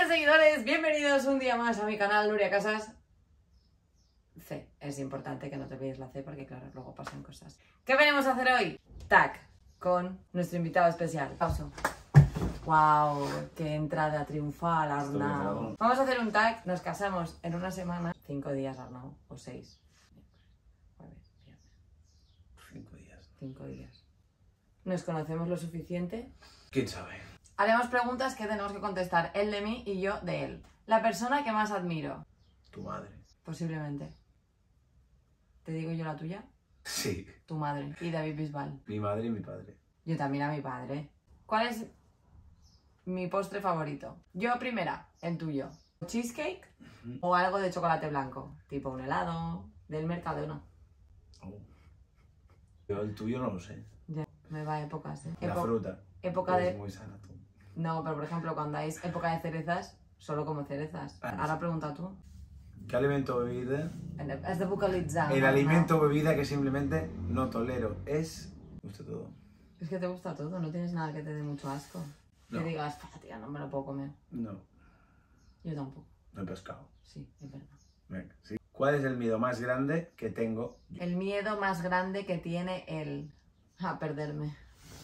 Queridos seguidores, bienvenidos un día más a mi canal Nuria Casas. C, es importante que no te olvides la C porque claro, luego pasan cosas. ¿Qué venimos a hacer hoy? Tag con nuestro invitado especial. Pauso. Wow, qué entrada triunfal, Arnau. Vamos a hacer un tag, nos casamos en una semana. 5 días, Arnau, o 6. Jueves, viernes. 5 días. 5 días. ¿Nos conocemos lo suficiente? ¿Quién sabe? Haremos preguntas que tenemos que contestar, él de mí y yo de él. La persona que más admiro. Tu madre. Posiblemente. ¿Te digo yo la tuya? Sí. Tu madre. Y David Bisbal. Mi madre y mi padre. Yo también a mi padre. ¿Cuál es mi postre favorito? Yo primera, el tuyo. ¿Cheesecake o algo de chocolate blanco? Tipo un helado del Mercadona. Oh. Yo el tuyo no lo sé. Ya, me va a épocas, ¿eh? La fruta. Época de... Es muy sana tú. No, pero por ejemplo, cuando hay época de cerezas, solo como cerezas. Ara pregunta tu. ¿Qué alimento o bebida? Has de vocalitzar. El alimento o bebida que simplemente no tolero es... Me gusta todo. Es que te gusta todo, no tienes nada que te dé mucho asco. No. Que digas, tía, no me lo puedo comer. No. Yo tampoco. No he pescado. Sí, es verdad. Venga, sí. ¿Cuál es el miedo más grande que tengo yo? El miedo más grande que tiene él a perderme.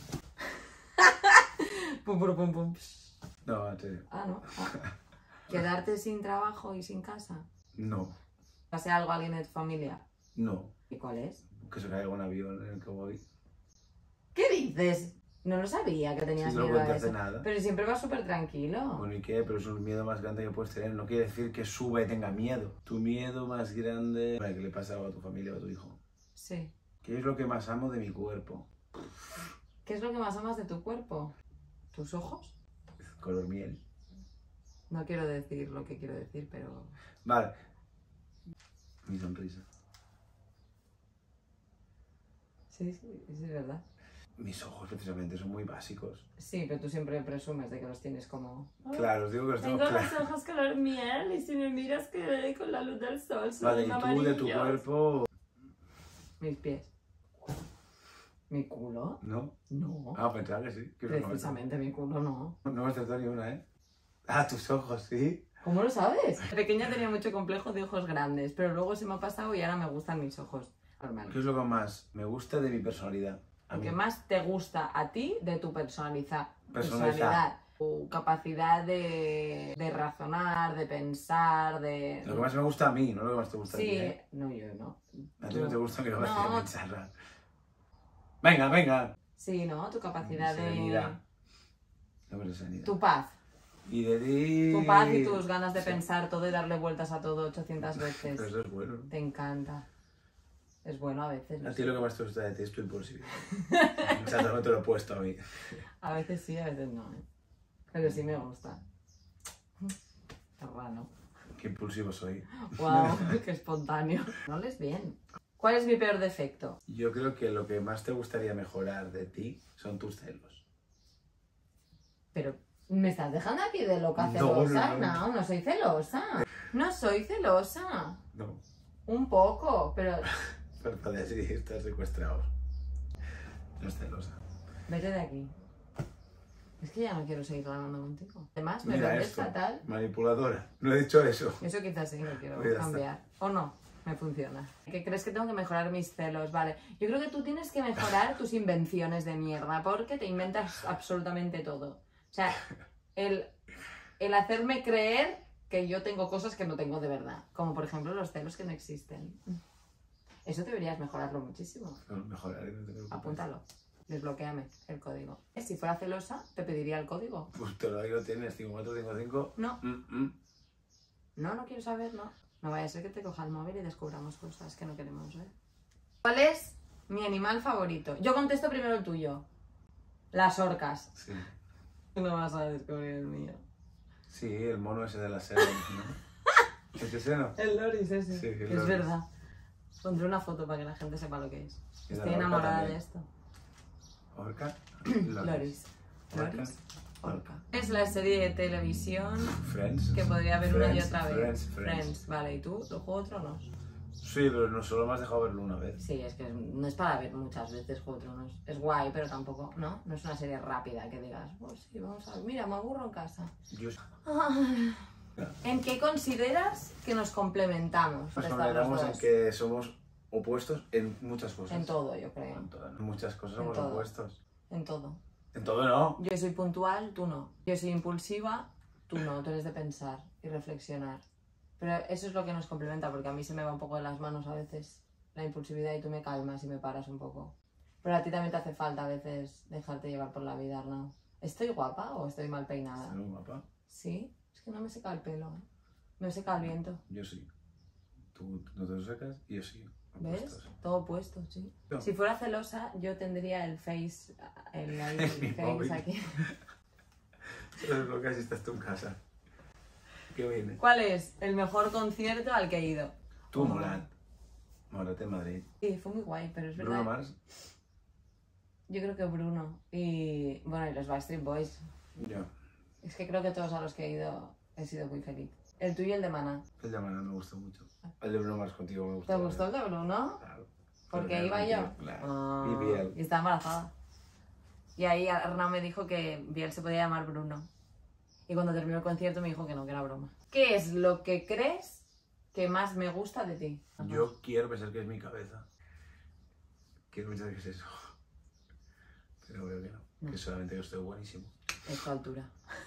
Pum, pum, pum, pum. No, en serio. Ah, no. Ah. Quedarte sin trabajo y sin casa. No. ¿Pase algo a alguien de tu familia? No. ¿Y cuál es? Que se caiga un avión en el que voy. ¿Qué dices? No lo sabía que tenías Sí, no miedo a cuento eso. hace nada. Pero siempre vas súper tranquilo. Bueno, ¿y qué? Pero es un miedo más grande que puedes tener. No quiere decir que suba y tenga miedo. Tu miedo más grande... ¿Qué le pasa a tu familia o a tu hijo? Sí. ¿Qué es lo que más amo de mi cuerpo? ¿Qué es lo que más amas de tu cuerpo? ¿Tus ojos? Color miel. No quiero decir lo que quiero decir, pero... Vale. Mi sonrisa. Sí, es verdad. Mis ojos precisamente son muy básicos. Sí, pero tú siempre presumes de que los tienes como... Claro, os digo que los tengo Tengo claros. los ojos color miel y si me miras que con la luz del sol son Vale, y tú de tu amarillos. cuerpo... Mis pies. ¿Mi culo? ¿No? No. Ah, pensaba que sí. Que Precisamente mi culo no. no me acertó ni una, ¿eh? Ah, tus ojos, sí. ¿Cómo lo sabes? De pequeña tenía mucho complejo de ojos grandes, pero luego se me ha pasado y ahora me gustan mis ojos normales. ¿Qué es lo que más me gusta de mi personalidad? Lo que más te gusta a ti de tu Personalidad. personalidad. Tu capacidad de razonar, de pensar, de... Lo que más me gusta a mí, no lo que más te gusta a ti, Sí, ¿eh? no, yo no. A ti no te gusta mi capacidad No. de pensar. Venga, venga. Sí, ¿no? Tu capacidad Serenidad. de... No, pero serenidad. Tu paz. Y de ti... Tu paz y tus ganas de Sí. pensar todo y darle vueltas a todo 800 veces. Pero eso es bueno, ¿no? Te encanta. Es bueno a veces. ¿no? A ti lo que más te gusta de ti es tu impulsividad. O sea, no te lo he puesto a mí. A veces sí, a veces no, ¿eh? Pero sí me gusta. Raro. Qué impulsivo soy. Wow, qué espontáneo. No les bien. ¿Cuál es mi peor defecto? Yo creo que lo que más te gustaría mejorar de ti son tus celos. Pero me estás dejando aquí de loca No, celosa. no. No soy celosa. No soy celosa. No. Un poco, pero... Pero para decir, estás secuestrado. No es celosa. Vete de aquí. Es que ya no quiero seguir hablando contigo. Además, me Mira vendes esto. fatal. Manipuladora. No he dicho eso. Eso quizás sí lo quiero Pues ya está. cambiar. O no, me funciona. ¿Qué crees que tengo que mejorar mis celos? Vale. Yo creo que tú tienes que mejorar tus invenciones de mierda, porque te inventas absolutamente todo. O sea, el hacerme creer que yo tengo cosas que no tengo de verdad. Como por ejemplo los celos que no existen. Eso deberías mejorarlo muchísimo. No, mejoraré, no te preocupes. Apúntalo. Desbloquéame el código. Si fuera celosa, te pediría el código. Pues te lo tienes, 5455. No. No quiero saber, no. No vaya a ser que te coja el móvil y descubramos cosas que no queremos ver. ¿Cuál es mi animal favorito? Yo contesto primero el tuyo. Las orcas. Sí. No vas a descubrir el mío. Sí, el mono ese de la serie, ¿no? ¿Es ese no? El loris ese. Sí, el es loris. verdad. Pondré una foto para que la gente sepa lo que es. Y de Estoy la orca enamorada también. de esto. Orca. Loris. Orca. Loris. Orca. Es la serie de televisión Friends. que podría ver una y Friends, otra vez. Friends. Vale, ¿y tú? ¿Tu juego de Tronos? Sí, pero no solo me has dejado verlo una vez. Sí, es que no es para ver muchas veces Juego de Tronos. Es guay, pero tampoco, ¿no? No es una serie rápida que digas, pues sí, vamos a ver, mira, me aburro en casa. Yo... ¿En qué consideras que nos complementamos? Nos para estar complementamos los en dos? que somos opuestos en muchas cosas. En todo, yo creo. En muchas cosas En somos todo. opuestos. En todo. En todo no. Yo soy puntual, tú no. Yo soy impulsiva, tú no. Tú eres de pensar y reflexionar. Pero eso es lo que nos complementa, porque a mí se me va un poco de las manos a veces la impulsividad y tú me calmas y me paras un poco. Pero a ti también te hace falta a veces dejarte llevar por la vida, Arnau. ¿Estoy guapa o estoy mal peinada? ¿Estás guapa? Sí, es que no me seca el pelo. Me seca el viento. Yo sí. Tú no te lo sacas y yo sí. ¿Ves? Opuestos. Todo puesto, sí. No. Si fuera celosa, yo tendría el face, Mi face móvil. aquí. Eso es lo que así estás tú en casa. ¿Qué viene? ¿Cuál es el mejor concierto al que he ido? Tú, Morat. Morat en Madrid. Sí, fue muy guay, pero es verdad. Bruno Mars. Yo creo que Bruno y bueno, y los Backstreet Boys. Yo. Es que creo que todos a los que he ido he sido muy feliz. El tuyo y el de Maná. El de Maná me gustó mucho. El de Bruno Mars contigo me gustó. ¿Te gustó el de Bruno? Claro. Porque iba yo. Claro. Ah, Y Biel. y estaba embarazada. Y ahí Arnau me dijo que Biel se podía llamar Bruno. Y cuando terminó el concierto me dijo que no, que era broma. ¿Qué es lo que crees que más me gusta de ti? Yo quiero pensar que es mi cabeza. Quiero pensar que es eso. Pero veo que no. No. Que solamente yo estoy buenísimo. Es tu altura.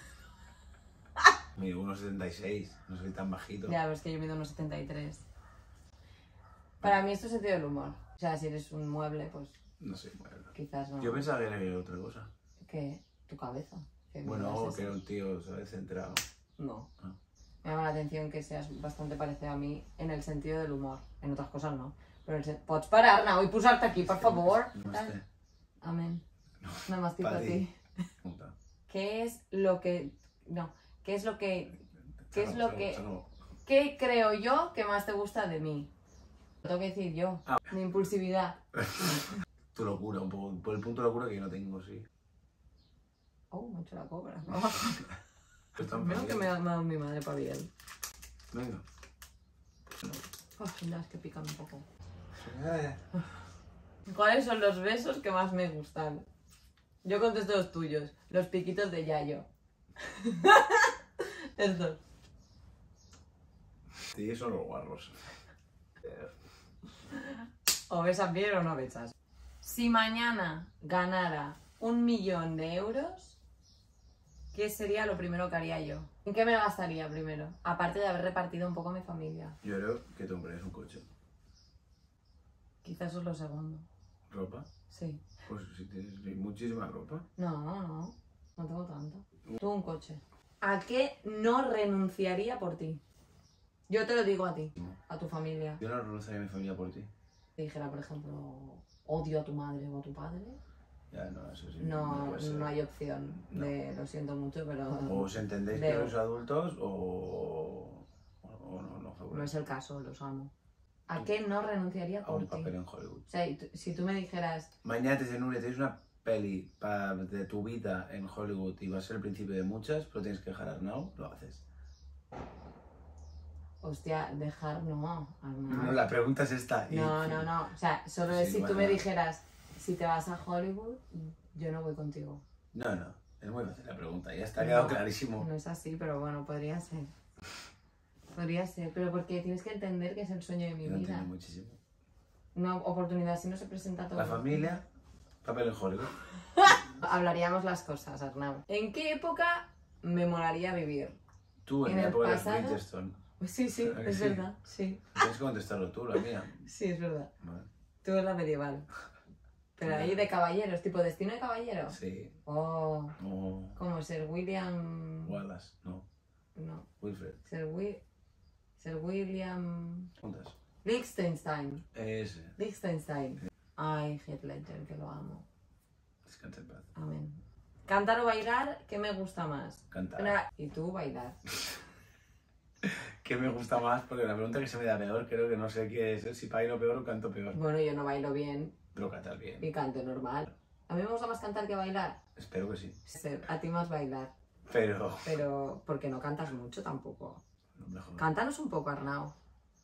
Mido 1,76. No soy tan bajito. Ya ves que yo mido unos 73. Para mí esto es sentido del humor. O sea, si eres un mueble, pues No soy bueno. quizás no. Yo pensaba que era otra cosa. ¿Qué? Tu cabeza. ¿Qué Bueno, mierda es que era esa? un tío, ¿sabes? Centrado. No. Ah. Me llama la atención que seas bastante parecido a mí en el sentido del humor. En otras cosas no. Pero pots parar, Arnau, y posar-te aquí, por favor. No sé. Amén. Nada más tipo a para ti. Puta. ¿Qué es lo que... No. ¿Qué es lo que... ¿Qué es lo Eso que... no. ¿Qué creo yo que más te gusta de mí? Lo tengo que decir yo. Ah. Mi impulsividad. Tu locura, un poco. Por el punto de locura que yo no tengo, sí. Oh, me he hecho la cobra. Pues tan Menos que feliz. me ha dado mi madre para bien. Venga. Oh, es que pican un poco. ¿Cuáles son los besos que más me gustan? Yo contesto los tuyos. Los piquitos de Yayo. Estos. Sí, son los guarros. O besas bien o no besas. Si mañana ganara 1.000.000 de euros, ¿qué sería lo primero que haría yo? ¿En qué me gastaría primero? Aparte de haber repartido un poco a mi familia. Yo creo que te comprarías un coche. Quizás eso es lo segundo. ¿Ropa? Sí. Pues si tienes muchísima ropa. No tengo tanta. Tú un coche. ¿A qué no renunciaría por ti? Yo te lo digo a ti, a tu familia. Yo no renunciaría a mi familia por ti. Si dijera, por ejemplo, odio a tu madre o a tu padre, Ya, no, eso sí. no, puede ser. no hay opción de lo siento mucho, pero O os entendéis que Veo. sois adultos o no, seguro. no es el caso, los amo. ¿A qué no renunciaría A por un ti? papel en Hollywood. O sea, si tú me dijeras, Mañana te dicen, Nuria, tienes una peli de tu vida en Hollywood y va a ser el principio de muchas, pero tienes que dejar a Arnau, lo haces. hostia, dejar, no, Arnau. No, la pregunta es esta. y- No. O sea, solo Sí, es si tú bueno. me dijeras, si te vas a Hollywood, yo no voy contigo. No, es muy fácil la pregunta, ya está, ha quedado No, clarísimo. No es así, pero bueno, podría ser. Podría ser, pero porque tienes que entender que es el sueño de mi Yo lo vida. entiendo muchísimo. Una oportunidad, si no se presenta todo. La familia, papel en Hollywood. Hablaríamos las cosas, Arnau. ¿En qué época me molaría vivir? Tú en ¿En la el época de los pasado? Bridgestone. Sí, ¿A que es sí? verdad, sí. Tienes que contestarlo tú, la mía. Sí, es verdad. Vale. Tú en la medieval. Pero ahí de caballeros, tipo destino de caballero. Sí. Oh, O como Sir William... Wallace, no. No, Wilfred. Sir William... Juntas. Liechtenstein. Ese. Liechtenstein. Ay, Heath Ledger, que lo amo. Descansa en paz. Amén. Cantar o bailar, ¿qué me gusta más? Cantar. Y tú bailar. ¿Qué me gusta más? Porque la pregunta que se me da peor, creo que no sé qué es. Si bailo peor o canto peor. Bueno, yo no bailo bien Pero cantar bien. y canto normal. A mí me gusta más cantar que bailar. Espero que sí. A ti más bailar. Pero... Pero porque no cantas mucho tampoco. Mejor. Cántanos un poco, Arnau.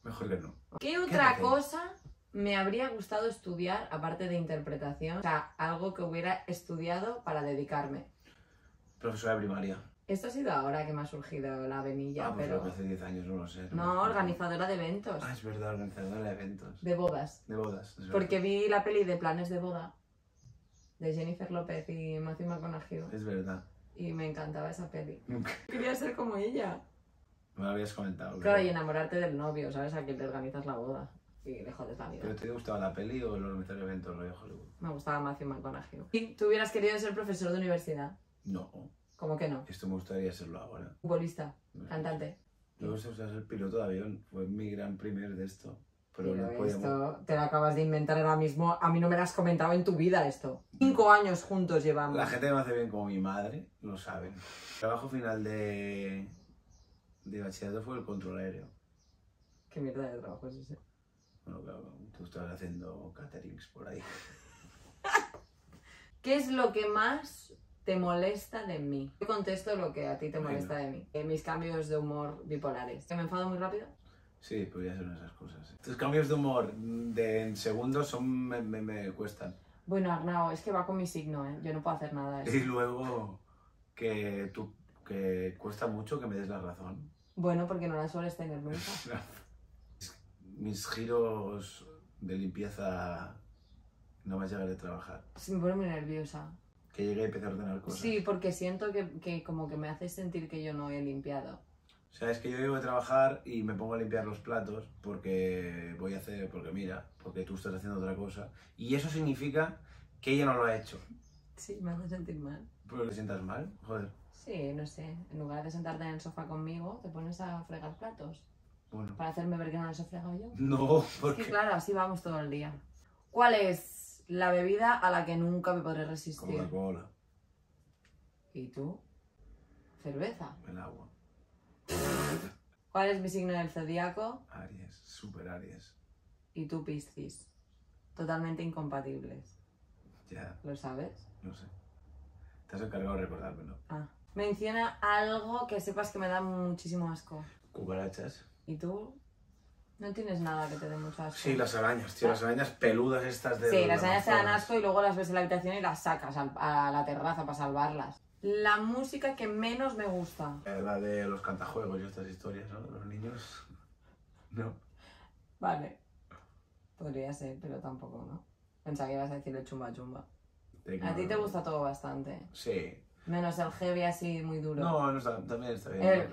Mejor que no. ¿Qué otra haces? cosa me habría gustado estudiar aparte de interpretación? O sea, algo que hubiera estudiado para dedicarme. Profesora de primaria. Esto ha sido ahora que me ha surgido la venilla, Pues pero... lo que hace 10 años, no lo sé. No, organizadora de eventos. Es verdad, organizadora de eventos. De bodas. De bodas. Es Porque vi la peli de Planes de boda de Jennifer López y Matthew McConaughey Es verdad. y me encantaba esa peli. Nunca. Quería ser como ella. Me lo habías comentado. Claro, y enamorarte del novio, ¿sabes? A quien le organizas la boda y le jodes la vida. ¿Pero te gustaba la peli o el organizar eventos rollo Hollywood? Me gustaba Matthew McConaughey. ¿Y tú hubieras querido ser profesor de universidad? No. ¿Cómo que no? Esto me gustaría serlo ahora. Futbolista, cantante. Luego se usa ser piloto de avión. Fue mi gran primer de esto. Pero no Pero podíamos... esto te lo acabas de inventar ahora mismo. A mí no me lo has comentado en tu vida esto. 5 años juntos llevamos. La gente que me hace bien como mi madre lo saben. El trabajo final de bachillerato fue el control aéreo. ¿Qué mierda de trabajo es ese? Bueno, claro, tú estabas haciendo caterings por ahí. ¿Qué es lo que más te molesta de mí? Yo contesto lo que a ti te molesta de mí. Mis cambios de humor bipolares. ¿Que me enfado muy rápido? Sí, podría ser una de esas cosas. Tus cambios de humor en segundos me cuestan. Bueno, Arnau, es que va con mi signo, ¿eh? Yo no puedo hacer nada de Y eso. luego que cuesta mucho que me des la razón. Bueno, porque no la sueles tener nunca. Mis giros de limpieza no más llegar de trabajar. Sí, me pone muy nerviosa. Que llegue y empiece a ordenar cosas. Sí, porque siento que como que me haces sentir que yo no he limpiado. O sea, es que yo llego de trabajar y me pongo a limpiar los platos porque porque tú estás haciendo otra cosa. Y eso significa que ella no lo ha hecho. Sí, me hace sentir mal. ¿Pero te sientas mal? Joder. Sí, no sé. En lugar de sentarte en el sofá conmigo, te pones a fregar platos. Bueno. Para hacerme ver que no los he fregado yo. No, Es porque... que claro, así vamos todo el día. ¿Cuál es la bebida a la que nunca me podré resistir? Coca-Cola, ¿Y tú? Cerveza. el agua. ¿Cuál es mi signo del zodiaco? Aries, super Aries. Y tú, Piscis. Totalmente incompatibles. Ya, ¿Lo sabes? no sé. Te has encargado de recordármelo. Ah. Menciona algo que sepas que me da muchísimo asco. Cucarachas. ¿Y tú? No tienes nada que te dé mucho asco. Sí, las arañas, tío, las arañas peludas estas de... Sí, los las arañas te dan Amazonas. asco y luego las ves en la habitación y las sacas a la terraza para salvarlas. La música que menos me gusta. La de los cantajuegos y estas historias, ¿no? De los niños. No. Vale. Podría ser, pero tampoco, ¿no? Pensaba que ibas a decir el chumba chumba. A ti te gusta todo bastante. Sí. Menos el heavy así muy duro. No, no está, también está bien. El...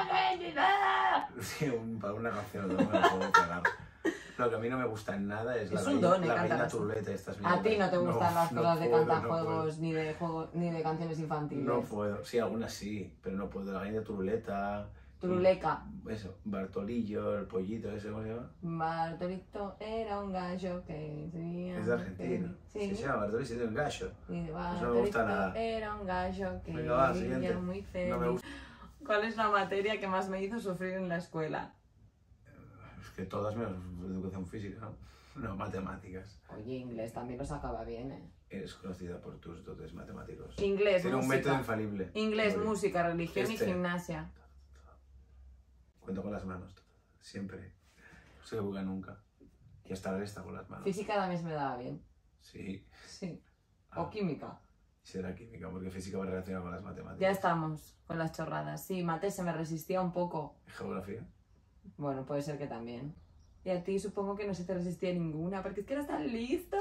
Sí, para una canción, no me la puedo tragar. Lo que a mí no me gusta en nada es la, Es un don, la cantar reina así. turuleta y estas A mierdas. ti no te gustan las no cosas de puedo, cantajuegos ni de juegos ni de canciones infantiles. No puedo. Sí, algunas sí, pero no puedo. La reina turuleta. Turuleca. Eso, Bartolillo, el pollito, ese, ¿cómo se llama? Bartolito era un gallo que tenía... Es de Argentina. Sí. Se llama Bartolillo, es de un gallo. Y no me Bartolito gusta nada. era un gallo que Venga, va, vivía siguiente. muy feliz. No me gusta. ¿Cuál es la materia que más me hizo sufrir en la escuela? Es que todas menos educación física, ¿no? No, matemáticas. Oye, inglés también lo sacaba bien, ¿eh? Eres conocida por tus dotes matemáticos. Inglés, Tiene un música. método infalible. Inglés, Muy bien. música, religión y Este. gimnasia. Cuento con las manos, siempre. No se equivoca nunca. Y hasta resta con las manos. Física también se me daba bien. Sí. Sí. Ah, O química. será química, porque física va relacionada con las matemáticas. Ya estamos con las chorradas. Sí, mate se me resistía un poco. Geografía. Bueno, puede ser que también. Y a ti supongo que no se te resistía ninguna, porque es que eras tan listo.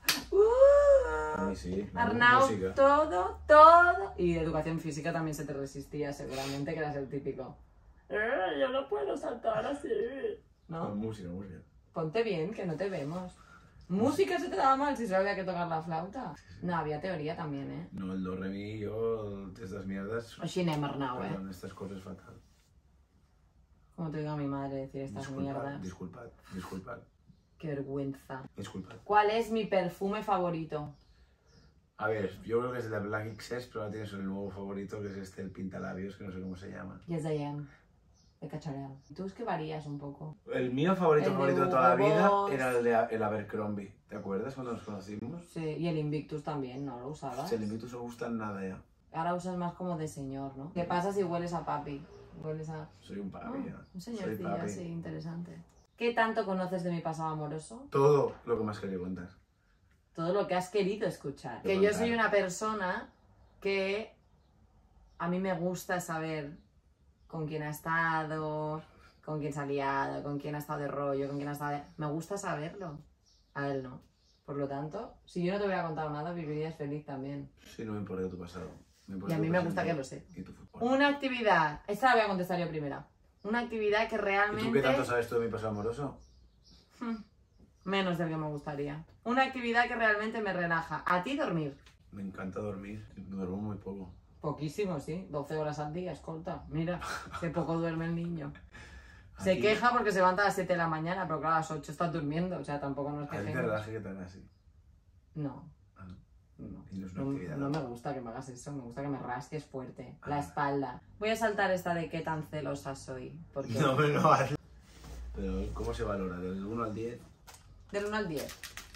A mí sí. Arnau, Música. todo. Y educación física también se te resistía, seguramente, que eras el típico. Yo no puedo saltar así. No, ¿No? música. Ponte bien, que no te vemos. Música se te daba mal si solo había que tocar la flauta. No, había teoría también, ¿eh? No, el do, re, mi, yo, estas mierdas. Així anem, Arnau, Perdón, estas cosas fatal. Como te digo a mi madre decir estas mierdas. Disculpad. Qué vergüenza. Disculpad. ¿Cuál es mi perfume favorito? A ver, yo creo que es de la Black XS, pero ahora tienes el nuevo favorito, que es este, el pintalabios, que no sé cómo se llama. Yes, I am. De Cacharel. Tú es que varías un poco. El mío favorito El de de toda la Hugo vida Boss. era el de el Abercrombie. ¿Te acuerdas cuando nos conocimos? Sí, y el Invictus también, ¿no lo usabas? Si el Invictus no gusta nada ya. Ahora usas más como de señor, ¿no? ¿Qué pasa si hueles a papi? Hueles a... Soy un papi Ah, ya. un Soy señorcillo papi. así, interesante. ¿Qué tanto conoces de mi pasado amoroso? Todo lo que me has querido contar. Todo lo que has querido escuchar. De Que yo contar. soy una persona que a mí me gusta saber con quién ha estado, con quién se ha liado, con quién ha estado de rollo, con quién ha estado de... Me gusta saberlo. A él no. Por lo tanto, si yo no te hubiera contado nada, vivirías feliz también. Sí, no me importa tu pasado. Me importa Y a tu mí me gusta presente que lo sé. y tu futuro. Una actividad. Esta la voy a contestar yo primera. Una actividad que ¿Y realmente... tú qué tanto sabes tú de mi pasado amoroso? Menos del que me gustaría. Una actividad que realmente me relaja. A ti dormir. Me encanta dormir. Duermo muy poco. Poquísimo, sí. 12 horas al día, escolta. Mira, qué poco duerme el niño. ¿A Se ti? queja porque se levanta a las 7 de la mañana, pero claro, a las 8 estás durmiendo. O sea, tampoco nos ¿A ti te quejemos. relaja que te hagas así? No, Ah, no. no. Y no es una No, actividad. no me gusta que me hagas eso. Me gusta que me rasques fuerte. La Ah. espalda. Voy a saltar esta de qué tan celosa soy. Porque No me lo hagas. Pero, ¿cómo se valora? ¿Del 1 al 10? del 1 al 10.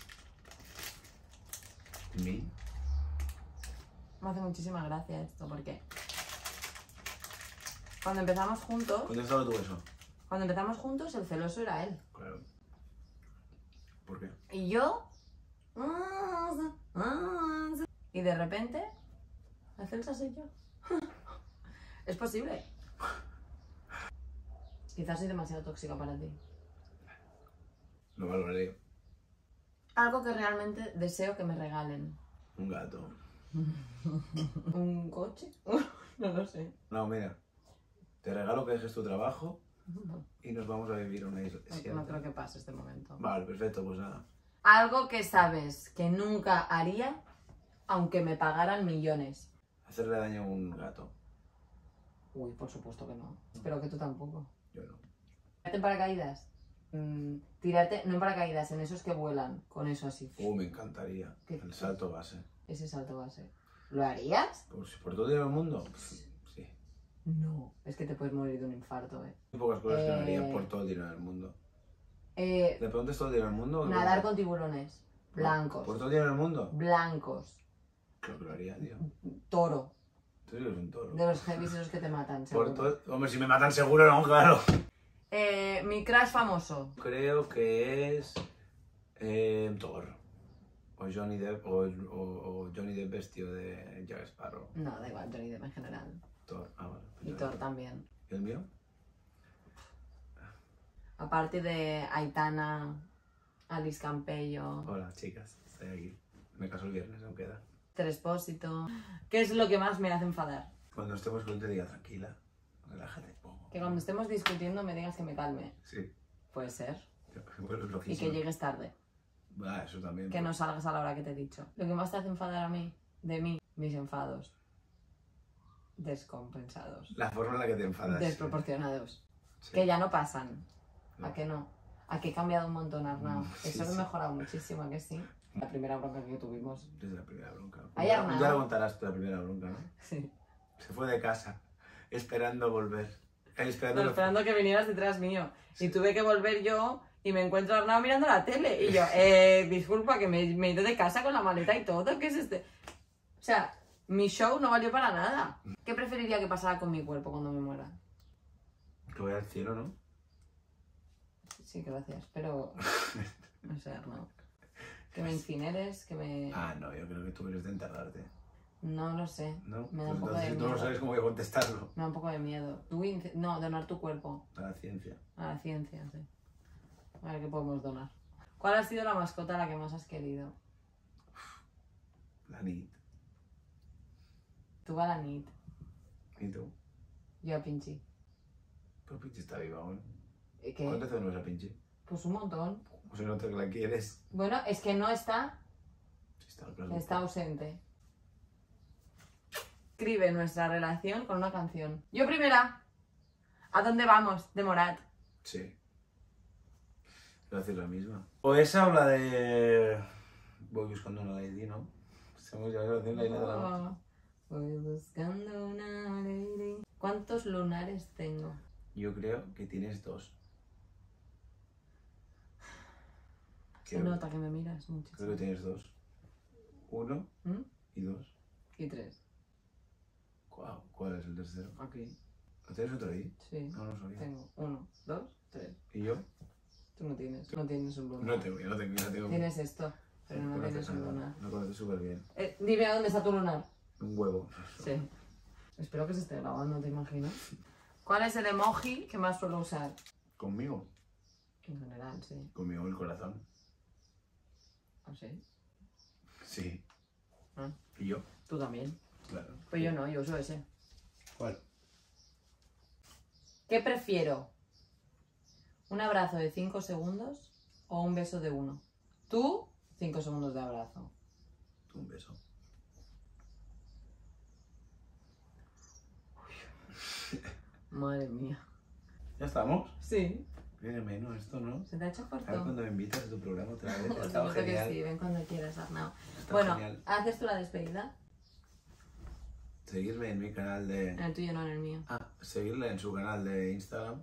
¿1000? Me hace muchísima gracia esto, porque cuando empezamos juntos, ¿Cuándo has dado tú eso? el celoso era él. Claro. ¿Por qué? Y yo... Y de repente, la celosa soy yo. Es posible. Quizás soy demasiado tóxica para ti. Lo valoraré. Algo que realmente deseo que me regalen. Un gato. ¿Un coche? No lo sé. No, mira. Te regalo que dejes tu trabajo y nos vamos a vivir a una isla. No creo que pase este momento. Vale, perfecto, pues nada. Algo que sabes que nunca haría, aunque me pagaran millones. Hacerle daño a un gato. Uy, por supuesto que no. Espero que tú tampoco. Yo no. ¿Tirarte en paracaídas? Tirarte, no en paracaídas, en esos que vuelan, con eso así. Me encantaría. ¿Qué? El salto base. Ese salto base. ¿Lo harías? ¿Por todo el dinero del mundo? Sí. No. Es que te puedes morir de un infarto, Hay pocas cosas que no haría por todo el dinero del mundo. ¿Le preguntas todo el dinero del mundo? o Nadar no? con tiburones. Blancos. ¿Por todo el dinero del mundo? Blancos. Creo que lo haría, tío. Toro. Tú eres un toro. De los heavies esos que te matan, Por seguro. todo... Hombre, si me matan seguro, no, claro. Mi crush famoso. Creo que es... Thor. O Johnny Depp, o Johnny Depp vestido de Jack Sparrow. No, da igual, Johnny Depp en general. Thor, vale. Y Thor también. ¿Y el mío? Aparte de Aitana, Alice Campello, Hola, chicas. Estoy aquí. Me caso el viernes, aún queda. Terespósito. ¿Qué es lo que más me hace enfadar? Cuando estemos con te diga tranquila, relájate un poco. Que cuando estemos discutiendo me digas que me calme. Sí, Puede ser. bueno, es Y loquísimo. que llegues tarde. Eso también. Que no salgas a la hora que te he dicho. Lo que más te hace enfadar a mí, de mí, mis enfados. Descompensados. La forma en la que te enfadas. Desproporcionados. Sí. Que ya no pasan. No. ¿A que no? ¿A que he cambiado un montón, Arnau? Sí, Eso lo he sí. mejorado muchísimo, ¿a que sí? La primera bronca que tuvimos. Desde la primera bronca. Ay, Ya Arnau. ya lo contarás tú la primera bronca, ¿no? Sí. Se fue de casa, esperando volver. No, esperando que vinieras detrás mío. Y tuve que volver yo y me encuentro a Arnau mirando la tele. Y yo, disculpa, que me he ido de casa con la maleta y todo. ¿Qué es este? O sea, mi show no valió para nada. ¿Qué preferiría que pasara con mi cuerpo cuando me muera? Que voy al cielo, ¿no? Sí, gracias, pero... No sé, Arnau. Que me incineres, que me... Ah, no, yo creo que tú eres de enterrarte. No lo sé. ¿No? Me da un Pues poco de entonces tú no miedo. sabes cómo voy a contestarlo. Me da un poco de miedo. No, donar tu cuerpo A la ciencia. a la ciencia, sí. A ver qué podemos donar. ¿Cuál ha sido la mascota a la que más has querido? La NIT. Tú a la Nit, ¿Y tú? yo a Pinchi. Pero Pinchi está viva aún. ¿Qué? ¿Cuánto hace no es a Pinchi? Pues un montón. O si no te la quieres. Bueno, es que no está, Sí, claro. está ausente. Escribe nuestra relación con una canción. Yo primera. ¿A dónde vamos? De Morat. Sí. Voy a decir la misma. O esa o la de... Voy buscando una lady, ¿no? Estamos ya haciendo la isla de la noche. Voy buscando una lady. ¿Cuántos lunares tengo? Yo creo que tienes 2. Se nota que me miras muchísimo. Creo que tienes 2. 1 ¿Mm? y 2. Y 3. ¿Cuál es el tercero? Aquí. ¿No tienes otro ahí? Sí. No, no sabía. Tengo 1, 2, 3. ¿Y yo? Tú No tienes un lunar. No tengo. Tienes esto, pero no tienes un lunar. Lo conoces súper bien. Dime dónde está tu lunar. Un huevo. Sí. Espero que se esté grabando, ¿te imaginas? ¿Cuál es el emoji que más suelo usar? ¿Conmigo? En general, sí. Conmigo el corazón. ¿Ah, sí? Sí. Ah, ¿Y yo? tú también. Claro. Pues yo no, yo uso ese. ¿Cuál? ¿Qué prefiero? ¿Un abrazo de 5 segundos o un beso de 1? Tú, 5 segundos de abrazo. Un beso. Madre mía. ¿Ya estamos? Sí. Viene menos esto, ¿no? ¿Se te ha hecho A ver corto? cuando me invitas a tu programa otra vez. Por Estaba supuesto que genial. sí, ven cuando quieras, Arnau. Está Bueno, genial. ¿haces tú la despedida? Seguirme en mi canal de... En el tuyo, no en el mío. seguirle en su canal de Instagram,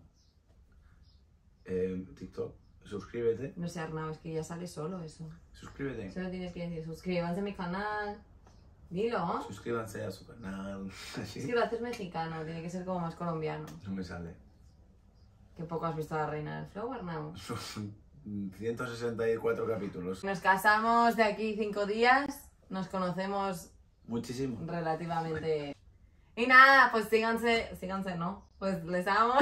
TikTok. Suscríbete. No sé, Arnau, es que ya sale solo eso. Suscríbete. Solo tienes que decir, suscríbanse a mi canal. Dilo. Suscríbanse a su canal. Es que lo haces mexicano, tiene que ser como más colombiano. No me sale. Que poco has visto a la Reina del Flow, Arnau. Son 164 capítulos. Nos casamos de aquí 5 días, nos conocemos Muchísimo. relativamente. Y nada, pues síganse, ¿no? Pues les amo.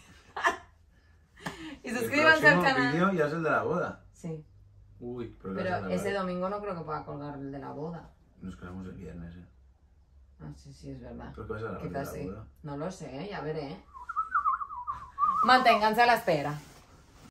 Y suscríbanse al El próximo canal. vídeo ya es el de la boda. Sí, Uy, pero pero ese domingo no creo que pueda colgar el de la boda. Nos quedamos el viernes, Ah, sí, es verdad. ¿Pero qué vas a grabar de Quizás la sí. boda? No lo sé, ya veré. Manténganse a la espera.